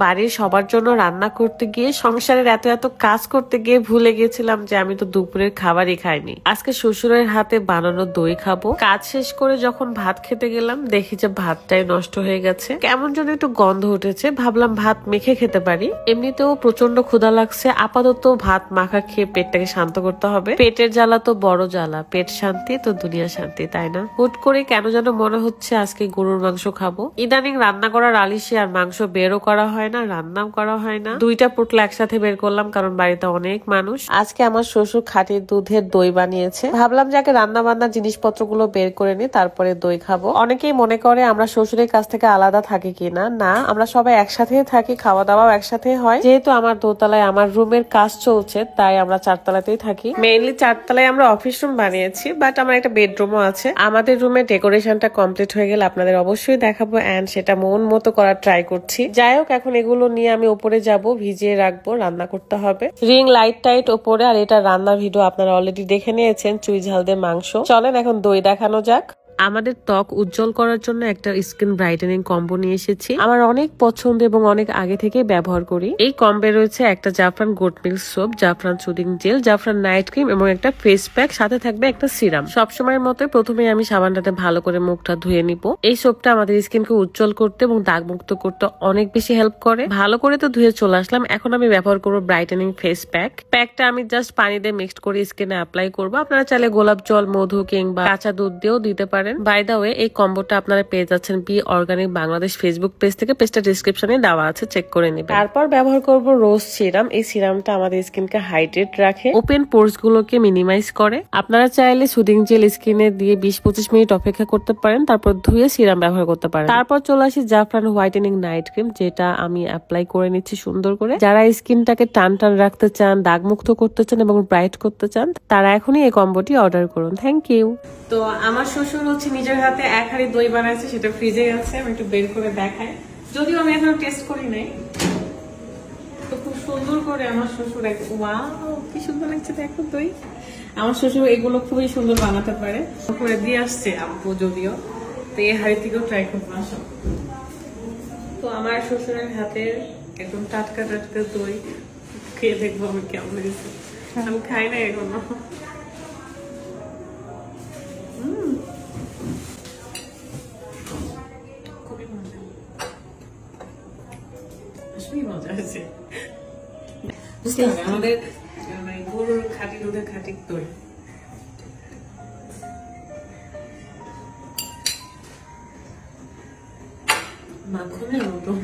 বাড়ির সবার জন্য রান্না করতে গিয়ে, সংসারের এত এত কাজ করতে গিয়ে ভুলে গেছিলাম যে আমি তো দুপুরের খাবারই খাইনি। আজকে শ্বশুরের হাতে বানানো দই খাবো। কাজ শেষ করে যখন ভাত খেতে গেলাম দেখি যে ভাতটাই নষ্ট হয়ে গেছে, কেমন যেন একটু গন্ধ উঠেছে। ভাবলাম ভাত মেখে খেতে পারি, এমনিতেও প্রচন্ড ক্ষুধা লাগছে। আপাতত ভাত মাখা খেয়ে পেটটাকে শান্ত করতে হবে। পেটের জ্বালা তো বড় জ্বালা, পেট শান্তি তো দুনিয়া শান্তি, তাই না? হুট করে কেন যেন মনে হচ্ছে আজকে গরুর মাংস খাবো। ইদানিং রান্না করার আলিশে আর মাংস বেরও করা হয় না, রান্নাও করা হয় না। দুইটা পোটলা একসাথে বের করলাম কারণ বাড়িতে অনেক মানুষ। আজকে আমার শ্বশুর খাঁটি দুধের দই বানিয়েছে। ভাবলাম যে আগে রান্না বান্না জিনিসপত্রগুলো বের করে নি, তারপরে দই খাবো। অনেকেই মনে করে আমরা শ্বশুরের কাছ থেকে আলাদা থাকি কিনা, না, আমরা সবাই একসাথে থাকি, খাওয়া দাওয়াও একসাথে হয়। যেহেতু আমার দোতলায় আমার রুমের কাজ চলছে তাই আমরা চারতলাতেই থাকি। মেইনলি চারতলায় আমরা অফিস রুম বানিয়েছি, বাট আমার একটা বেডরুমও আছে। আমাদের রুমের ডেকোরেশনটা কমপ্লিট হয়ে গেলে আপনাদের অবশ্যই দেখাবো, এন্ড সেটা মন মতো করার ট্রাই করছি। যাই হোক, এখন এগুলো নিয়ে আমি উপরে যাব, ভিজিয়ে রাখবো, রান্না করতে হবে। রিং লাইট টাইট উপরে, আর এটা রান্নার ভিডিও আপনারা অলরেডি দেখে নিয়েছেন, চুই ঝাল দিয়ে মাংস। চলেন এখন দই দেখানো যাক। আমাদের ত্বক উজ্জ্বল করার জন্য একটা স্কিন ব্রাইটেনিং কম্বো নিয়ে এসেছি। আমার অনেক পছন্দ এবং অনেক আগে থেকে ব্যবহার করি। এই কম্বে রয়েছে একটা জাফরান গোট মিল্ক সোপ, জাফরান সুদিং জেল, জাফরান নাইট ক্রিম এবং একটা ফেস প্যাক, সাথে থাকবে একটা সিরাম। সবসময়ের মতো প্রথমে আমি সাবানটাতে ভালো করে মুখটা ধুয়ে নিব। এই সোপটা আমাদের স্কিনকে উজ্জ্বল করতে এবং দাগ মুক্ত করতে অনেক বেশি হেল্প করে। ভালো করে তো ধুয়ে চলে আসলাম, এখন আমি ব্যবহার করবো ব্রাইটেনিং ফেস প্যাক। প্যাকটা আমি জাস্ট পানি দিয়ে মিক্সড করে স্কিনে অ্যাপ্লাই করবো। আপনারা চাইলে গোলাপ জল, মধু কিংবা কাঁচা দুধ দিয়েও দিতে পারেন। বাই দা ওয়ে, এই কম্বোটা আপনারা পেয়ে যাচ্ছেন Be Organic Bangladesh Facebook page থেকে। পেজটা ডিসক্রিপশনে দেওয়া আছে, চেক করে নেবেন। তারপর ব্যবহার করব রোজ সিরাম। এই সিরামটা আমাদের স্কিনকে হাইড্রেট রাখে, ওপেন পোরস গুলোকে মিনিমাইজ করে। আপনারা চাইলে সুদিং জেল স্কিনে দিয়ে 20-25 মিনিট অপেক্ষা করতে পারেন, তারপর ধুয়ে সিরাম ব্যবহার করতে পারেন। তারপর চলে আসি জাফরান হোয়াইটেনিং নাইট ক্রিম, যেটা আমি অ্যাপ্লাই করে নিচ্ছি সুন্দর করে। যারা স্কিনটাকে টান টান রাখতে চান, দাগ মুক্ত করতে চান এবং ব্রাইট করতে চান, তারা এখনই এই কম্বোটি অর্ডার করুন। Thank you. তো আমার শ্বশুর হচ্ছে নিজের হাতে এক হাঁড়ি দই বানাইছে, সেটা ফ্রিজে আছে, আমি একটু বের করে দেখাই। যদিও আমি এখনো টেস্ট করি নাই, তো খুব সুন্দর করে আমার শ্বশুর, ওয়াও কি সুন্দর লাগছে দেখো দই। আমার শ্বশুর এগুলো খুবই সুন্দর বানাতে পারে, করে দিয়ে আসছে আব্বু যদিও। তো এই হাঁড়ি থেকেও ট্রাই করবো আসো। তো আমার শ্বশুরের হাতের একদম টাটকা টাটকা দই খেয়ে দেখবো আমি কেমন লেগেছে। আমি খাই না এখনো। মজা আছে, বুঝতে হবে আমাদের গরুর খাঁটি দুধের খাঁটি দই। মাখনের মতো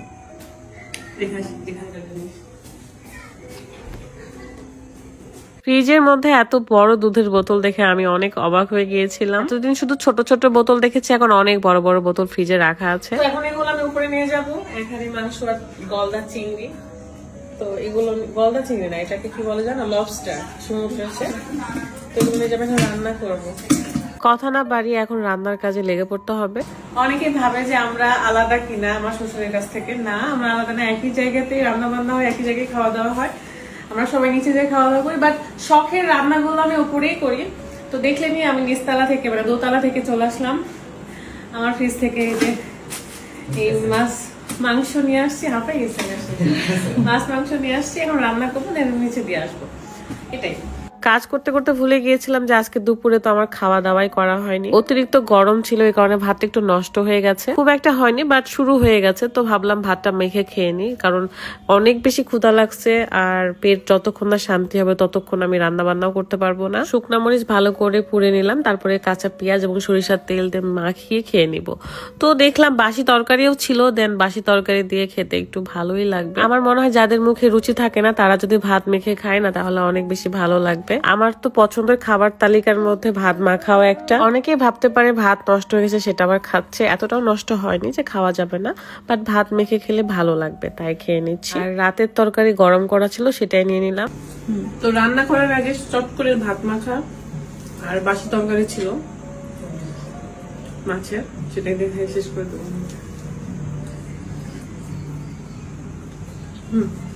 ফ্রিজের মধ্যে এত বড় দুধের বোতল দেখে আমি অনেক অবাক হয়ে গিয়েছিলাম। এতদিন শুধু ছোট ছোট বোতল দেখেছি, এখন অনেক বড় বড় বোতল ফ্রিজে রাখা আছে। তো এখন এগুলো আমি উপরে নিয়ে যাবো। এখানে মাংস আর গলদা চিংড়ি, তো এগুলো গলদা চিংড়ি না, এটাকে কি বলে জানো, লবস্টার, সমুদ্র আছে। তো এগুলো নিয়ে যাবে, এখন রান্না করবো। কথা না বাড়িয়ে এখন রান্নার কাজে লেগে পড়তে হবে। অনেকে ভাবে যে আমরা আলাদা কিনা আমার শ্বশুরের কাছ থেকে, না, আমরা আলাদা না, একই জায়গাতেই রান্না বান্না হয়, একই জায়গায় খাওয়া দাওয়া হয়। আমরা সবাই নিচে যেয়ে খাওয়া দাওয়া করি, বাট শখের রান্নাগুলো আমি উপরেই করি। তো দেখলে নিয়ে আমি নিচতলা থেকে, মানে দোতলা থেকে চলে আসলাম। আমার ফ্রিজ থেকে এই মাংস নিয়ে আসছি, হাঁপাই গেছে, মাংস নিয়ে আসছি, এখন রান্না করবো, নিচে দিয়ে আসবো। এটাই কাজ করতে করতে ভুলে গিয়েছিলাম যে আজকে দুপুরে তো আমার খাওয়া দাওয়াই করা হয়নি। অতিরিক্ত গরম ছিল, এই কারণে ভাতটা একটু নষ্ট হয়ে গেছে। খুব একটা হয়নি, বাট শুরু হয়ে গেছে। তো ভাবলাম ভাতটা মেখে খেয়ে নি, কারণ অনেক বেশি ক্ষুধা লাগছে। আর পেট যতক্ষণ না শান্তি হবে ততক্ষণ আমি রান্না বান্নাও করতে পারবো না। শুকনা মরিচ ভালো করে পুড়ে নিলাম, তারপরে কাঁচা পেঁয়াজ এবং সরিষার তেল দিয়ে মাখিয়ে খেয়ে নিব। তো দেখলাম বাসি তরকারিও ছিল, দেন বাসি তরকারি দিয়ে খেতে একটু ভালোই লাগবে। আমার মনে হয় যাদের মুখে রুচি থাকে না, তারা যদি ভাত মেখে খায় না, তাহলে অনেক বেশি ভালো লাগবে। আমার তো পছন্দের খাবার তালিকার মধ্যে ভাত মাখাও একটা। অনেকেই ভাবতে পারে ভাত নষ্ট হয়ে গেছে, সেটা আবার খাচ্ছে। এতটাও নষ্ট হয়নি যে খাওয়া যাবে না, বাট ভাত মেখে খেলে ভালো লাগবে, তাই খেয়ে নিচ্ছি। আর রাতের তরকারি গরম করা ছিল, সেটাই নিয়ে নিলাম। তো রান্না করার আগে চট করে ভাত মাখা আর বাসি তরকারি ছিল মাছের, সেটাই দেখে শেষ করে দেবো।